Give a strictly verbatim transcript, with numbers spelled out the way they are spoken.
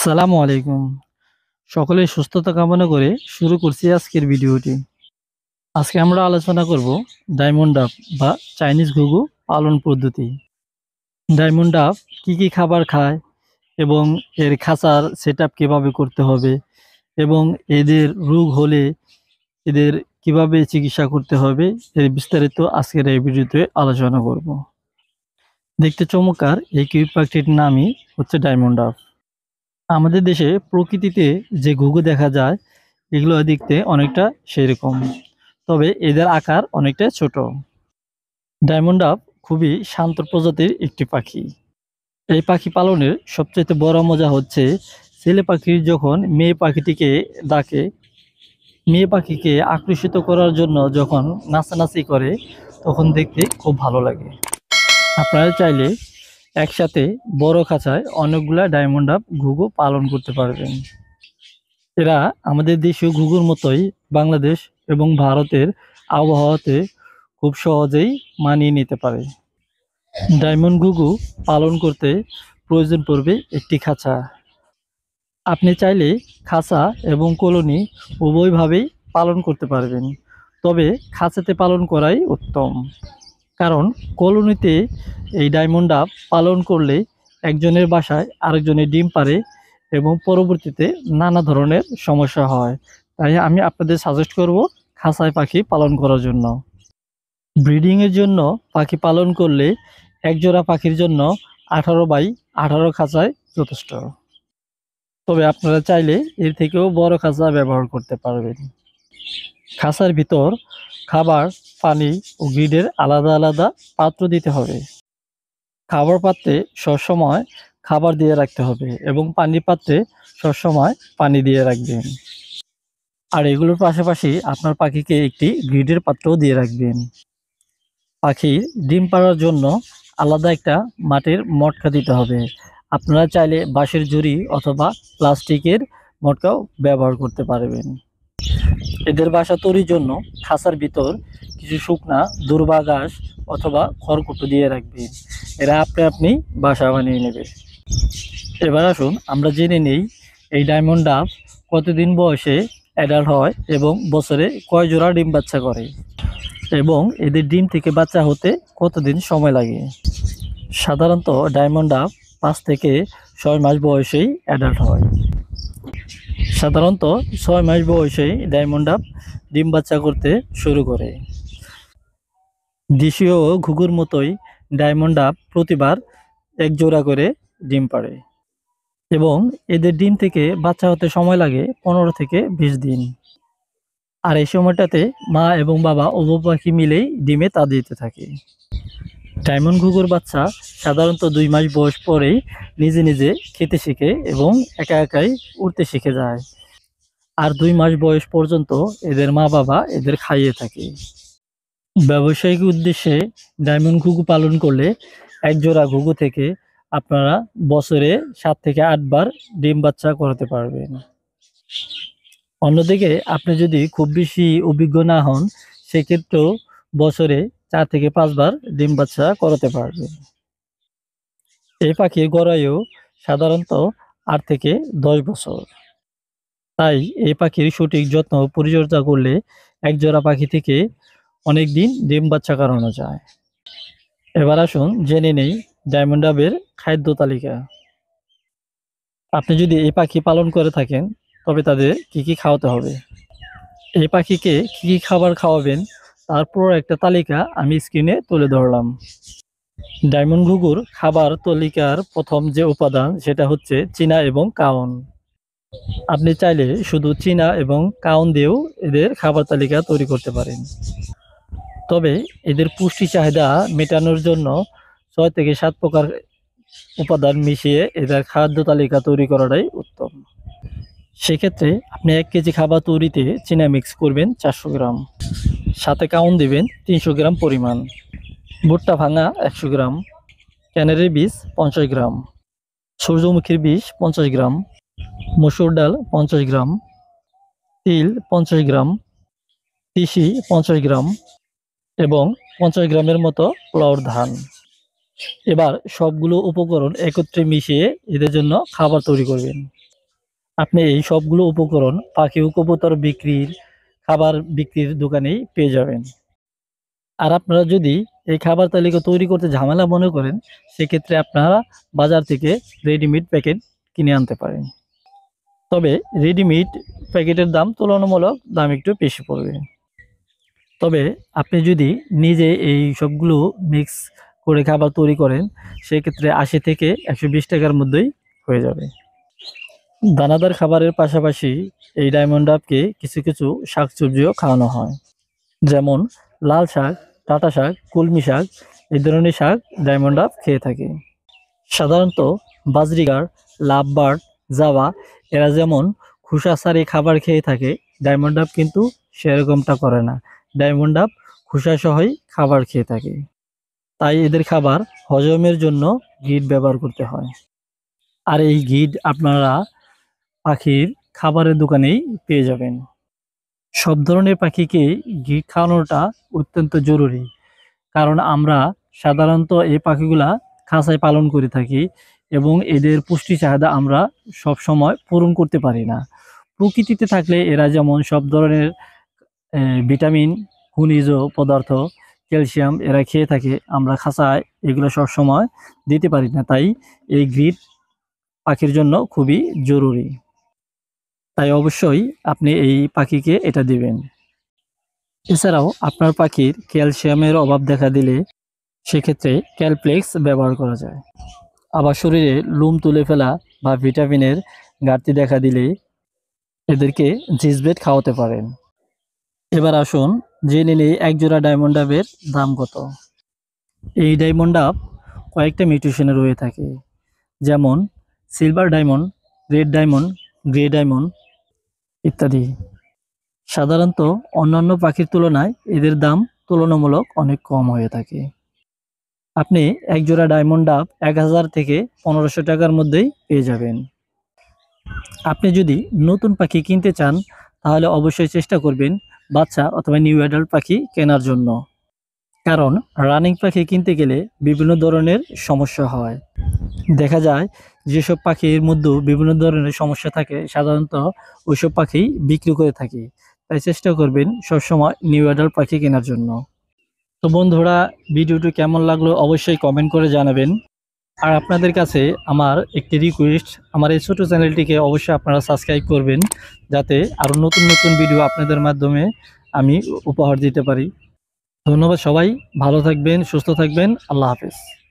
আসসালামু আলাইকুম। সকলের সুস্থতা কামনা করে শুরু করছি আজকের ভিডিওটি। আজকে আমরা আলোচনা করব ডায়মন্ড ডাব বা চাইনিজ ঘুঘু পালন পদ্ধতি। ডায়মন্ড ডাব কী কী খাবার খায় এবং এর খাঁচার সেটআপ কিভাবে করতে হবে এবং এদের রোগ হলে এদের কিভাবে চিকিৎসা করতে হবে এর বিস্তারিত আজকের এই ভিডিওতে আলোচনা করব। দেখতে চমৎকার এই কিউট পাখিটির নামই হচ্ছে ডায়মন্ড ডাব। আমাদের দেশে প্রকৃতিতে যে ঘুঘু দেখা যায় এগুলো দেখতে অনেকটা সেরকম, তবে এদের আকার অনেকটা ছোট। ডায়মন্ড ডাব খুবই শান্ত প্রজাতির একটি পাখি। এই পাখি পালনের সবচেয়ে বড় মজা হচ্ছে ছেলে পাখির যখন মেয়ে পাখিটিকে ডাকে, মেয়ে পাখিকে আকর্ষিত করার জন্য যখন নাচানাচি করে তখন দেখতে খুব ভালো লাগে। আপনারা চাইলে একসাথে বড় খাঁচায় অনেকগুলা ডায়মন্ড ডাব ঘুঘু পালন করতে পারবেন। এরা আমাদের দেশীয় ঘুঘুর মতোই বাংলাদেশ এবং ভারতের আবহাওয়াতে খুব সহজেই মানিয়ে নিতে পারে। ডায়মন্ড ঘুঘু পালন করতে প্রয়োজন পড়বে একটি খাঁচা। আপনি চাইলে খাঁচা এবং কলোনি উভয়ভাবেই পালন করতে পারবেন, তবে খাঁচাতে পালন করাই উত্তম। কারণ কলোনিতে এই ডায়মন্ড ডাব পালন করলে একজনের বাসায় আরেকজনের ডিম পাড়ে এবং পরবর্তীতে নানা ধরনের সমস্যা হয়। তাই আমি আপনাদের সাজেস্ট করব খাঁচায় পাখি পালন করার জন্য। ব্রিডিংয়ের জন্য পাখি পালন করলে একজোড়া পাখির জন্য আঠারো বাই আঠারো খাঁচায় যথেষ্ট, তবে আপনারা চাইলে এর থেকেও বড় খাঁচা ব্যবহার করতে পারবেন। খাঁচার ভিতর খাবার, পানি ও গ্রিডের আলাদা আলাদা পাত্র দিতে হবে। খাবার পাত্রে সবসময় খাবার দিয়ে রাখতে হবে এবং পানির পাত্রে সবসময় পানি দিয়ে রাখবেন। আর এগুলোর পাশাপাশি আপনার পাখিকে একটি গ্রিডের পাত্রও দিয়ে রাখবেন। পাখির ডিম পাড়ার জন্য আলাদা একটা মাটির মটকা দিতে হবে। আপনারা চাইলে বাঁশের ঝুড়ি অথবা প্লাস্টিকের মটকাও ব্যবহার করতে পারবেন। এদের বাসা তৈরির জন্য খাঁচার ভিতর কিছু শুকনা দুর্বা ঘাস অথবা খড়কুটো দিয়ে রাখবেন। এরা আপনি আপনি বাসা বানিয়ে নেবে। এবার আসুন আমরা জেনে নেই এই ডায়মন্ড ডাব কতদিন বয়সে অ্যাডাল্ট হয় এবং বছরে কয় জোড়া ডিম বাচ্চা করে এবং এদের ডিম থেকে বাচ্চা হতে কতদিন সময় লাগে। সাধারণত ডায়মন্ড ডাব পাঁচ থেকে ছয় মাস বয়সেই অ্যাডাল্ট হয়। সাধারণত ছয় মাস বয়সেই ডায়মন্ড ডাব ডিম বাচ্চা করতে শুরু করে। দেশীয় ঘুঘুর মতোই ডায়মন্ড ডাব প্রতিবার এক জোড়া করে ডিম পাড়ে এবং এদের ডিম থেকে বাচ্চা হতে সময় লাগে পনেরো থেকে বিশ দিন। আর এই সময়টাতে মা এবং বাবা উভয় পাখি মিলেই ডিমে তা দিতে থাকে। ডায়মন্ড ঘুঘুর বাচ্চা সাধারণত দুই মাস বয়স পরেই নিজে নিজে খেতে শিখে এবং একা একাই উড়তে শিখে যায়। আর দুই মাস বয়স পর্যন্ত এদের মা বাবা এদের খাইয়ে থাকে। ব্যবসায়িক উদ্দেশ্যে ডায়মন্ড ঘুঘু পালন করলে এক জোড়া ঘুঘু থেকে আপনারা বছরে সাত থেকে আটবার ডিম বাচ্চা করাতে পারবেন। অন্যদিকে আপনি যদি খুব বেশি অভিজ্ঞ না হন সেক্ষেত্রেও বছরে চার থেকে পাঁচবার ডিম বাচ্চা করাতে পারবেন। এই পাখির গড়ায়ু সাধারণত আট থেকে দশ বছর। তাই এই পাখির সঠিক যত্ন পরিচর্যা করলে এক জোড়া পাখি থেকে অনেক দিন ডিম বাচ্চা করানো যায়। এবার আসুন জেনে নেই ডায়মন্ড ডাবের খাদ্য তালিকা। আপনি যদি এই পাখি পালন করে থাকেন তবে তাদের কি কি খাওয়াতে হবে। এই পাখিকে কি কি খাবার খাওয়াবেন তারপর একটা তালিকা আমি স্ক্রিনে তুলে ধরলাম। ডায়মন্ড ঘুঘুর খাবার তালিকার প্রথম যে উপাদান সেটা হচ্ছে চীনা এবং কাউন। আপনি চাইলে শুধু চীনা এবং কাউন দিয়েও এদের খাবার তালিকা তৈরি করতে পারেন, তবে এদের পুষ্টি চাহিদা মেটানোর জন্য ছয় থেকে সাত প্রকার উপাদান মিশিয়ে এদের খাদ্য তালিকা তৈরি করাটাই উত্তম। সেক্ষেত্রে আপনি এক কেজি খাবার তৈরিতে চীনা মিক্স করবেন চারশো গ্রাম, সাথে কাউন দেবেন তিনশো গ্রাম পরিমাণ, ভুট্টা ভাঙা একশো গ্রাম, ক্যানারি বীজ পঞ্চাশ গ্রাম, সূর্যমুখীর বীজ পঞ্চাশ গ্রাম, মসুর ডাল পঞ্চাশ গ্রাম, তিল পঞ্চাশ গ্রাম, তিসি পঞ্চাশ গ্রাম এবং পঞ্চাশ গ্রামের মতো পোলাওর ধান। এবার সবগুলো উপকরণ একত্রে মিশিয়ে এদের জন্য খাবার তৈরি করবেন। আপনি এই সবগুলো উপকরণ পাখি ও কবুতর বিক্রির খাবার বিক্রির দোকানেই পেয়ে যাবেন। আর আপনারা যদি এই খাবার তালিকা তৈরি করতে ঝামেলা মনে করেন, সেক্ষেত্রে আপনারা বাজার থেকে রেডিমেড প্যাকেট কিনে আনতে পারেন। তবে রেডিমেড প্যাকেটের দাম তুলনামূলক দাম একটু বেশি পড়বে। তবে আপনি যদি নিজে এই সবগুলো মিক্স করে খাবার তৈরি করেন, সেক্ষেত্রে আশি থেকে একশো বিশ টাকার মধ্যেই হয়ে যাবে। দানাদার খাবারের পাশাপাশি এই ডায়মন্ড ডাবকে কিছু কিছু শাকসবজিও খাওয়ানো হয়, যেমন লাল শাক, ডাঁটা শাক, কলমি শাক। এই ধরনের শাক ডায়মন্ড ডাব খেয়ে থাকে। সাধারণত বাজরিগার, লাভবার্ড, জাভা এরা যেমন খোসা ছাড়িয়ে খাবার খেয়ে থাকে, ডায়মন্ড ডাব কিন্তু সেরকমটা করে না। ডায়মন্ড ডাব খোসা সহই খাবার খেয়ে থাকে। তাই এদের খাবার হজমের জন্য গিট ব্যবহার করতে হয়। আর এই গিট আপনারা পাখির খাবারের দোকানেই পেয়ে যাবেন। সব ধরনের পাখিকে গিট খাওয়ানোটা অত্যন্ত জরুরি, কারণ আমরা সাধারণত এই পাখিগুলা খাঁচায় পালন করে থাকি এবং এদের পুষ্টি চাহিদা আমরা সব সময় পূরণ করতে পারি না। প্রকৃতিতে থাকলে এরা যেমন সব ধরনের আহ, ভিটামিন, খনিজ পদার্থ, ক্যালসিয়াম এরা খেয়ে থাকে, আমরা খাঁচায় এগুলো সব সময় দিতে পারি না। তাই এই গ্রিড পাখির জন্য খুবই জরুরি। তাই অবশ্যই আপনি এই পাখিকে এটা দিবেন। এছাড়াও আপনার পাখির ক্যালসিয়ামের অভাব দেখা দিলে সেক্ষেত্রে ক্যালপ্লেক্স ব্যবহার করা যায়। আবার শরীরে লোম তুলে ফেলা বা ভিটামিনের ঘাটতি দেখা দিলে এদেরকে জিসবেট খাওয়াতে পারেন। এবার আসুন জেনে নিই একজোড়া ডায়মন্ড ডাবের দাম কত। এই ডায়মন্ড ডাব কয়েকটা মিউটেশনে রয়ে থাকে, যেমন silver diamond, red diamond, grey diamond ইত্যাদি। সাধারণত অন্যান্য পাখির তুলনায় এদের দাম তুলনামূলক অনেক কম হয়ে থাকে। আপনি একজোড়া ডায়মন্ড ডাব এক হাজার থেকে পনেরোশো টাকার মধ্যেই পেয়ে যাবেন। আপনি যদি নতুন পাখি কিনতে চান, তাহলে অবশ্যই চেষ্টা করবেন বাচ্চা অথবা নিউ অ্যাডাল্ট পাখি কেনার জন্য, কারণ রানিং পাখি কিনতে গেলে বিভিন্ন ধরনের সমস্যা হয়। দেখা যায় যেসব পাখির মধ্যেও বিভিন্ন ধরনের সমস্যা থাকে, সাধারণত ওইসব পাখি বিক্রি করে থাকি। তাই চেষ্টা করবেন সবসময় নিউ অ্যাডাল্ট পাখি কেনার জন্য। তো বন্ধুরা, ভিডিওটি কেমন লাগলো অবশ্যই কমেন্ট করে জানাবেন। আর আপনাদের কাছে আমার একটি রিকোয়েস্ট, আমার এই ছোটো চ্যানেলটিকে অবশ্যই আপনারা সাবস্ক্রাইব করবেন, যাতে আরও নতুন নতুন ভিডিও আপনাদের মাধ্যমে আমি উপহার দিতে পারি। ধন্যবাদ সবাই, ভালো থাকবেন, সুস্থ থাকবেন, আল্লাহ হাফেজ।